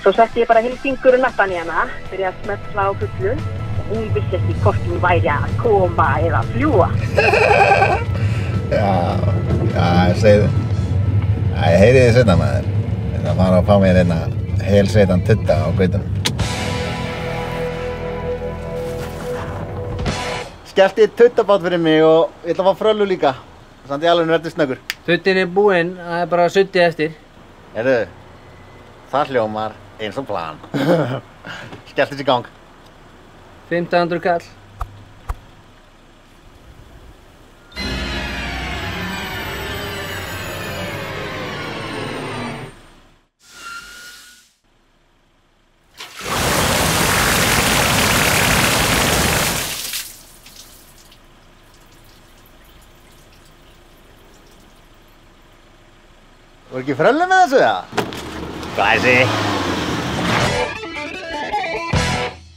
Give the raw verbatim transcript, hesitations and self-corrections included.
Svo setti ég bara hinn fingurinn aftan í hana, byrjaði að smella á fullu. Hún vissi ekki hvort hún væri að koma eða fljúga. Já, já, ég segi þið. Já, ég heyri þið seinna maður. Ég ætla að fara að fá mér hérna helsveitan tudda á gautunum. Skellti tuddabát fyrir mig og ég ætla að fá fröllu líka. Samt ég alveg verður snöggur. Tuddin er búinn, það er bara sutti eftir. Heyrðu, það hljómar eins og plan. Skellti þessi í gang. fimmtán hundruð kall. Voru ekki fröllu með þessu, eða? Glæsi!